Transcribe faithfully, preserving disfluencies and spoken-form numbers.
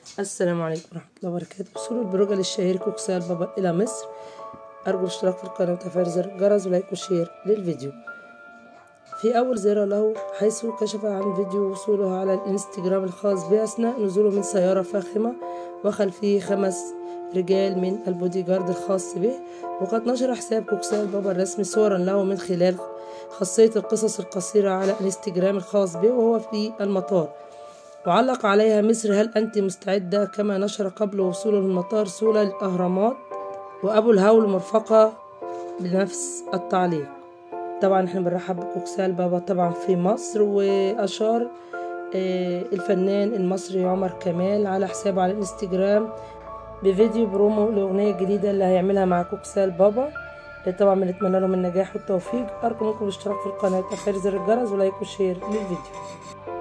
السلام عليكم ورحمة الله وبركاته. وصول البروجل الشهير كوكسال بابا إلى مصر، أرجو الاشتراك في القناة وتفعيل زر الجرس ولايك وشير للفيديو. في أول زيارة له حيث كشف عن فيديو وصوله على الانستجرام الخاص به أثناء نزوله من سيارة فاخمة وخلفه خمس رجال من البودي جارد الخاص به. وقد نشر حساب كوكسال بابا الرسمي صورا له من خلال خاصية القصص القصيرة على الانستجرام الخاص به وهو في المطار، وعلق عليها: مصر هل أنت مستعدة؟ كما نشر قبل وصوله للمطار صورة للأهرامات وأبو الهول مرفقة بنفس التعليق. طبعا احنا بنرحب بكوكسال بابا طبعا في مصر. وأشار الفنان المصري عمر كمال على حسابه على الانستجرام بفيديو برومو لأغنية جديدة اللي هيعملها مع كوكسال بابا. طبعا بنتمنى لهم النجاح والتوفيق. أرجو منكم الاشتراك في القناة وتفعيل زر الجرس ولايك وشير للفيديو.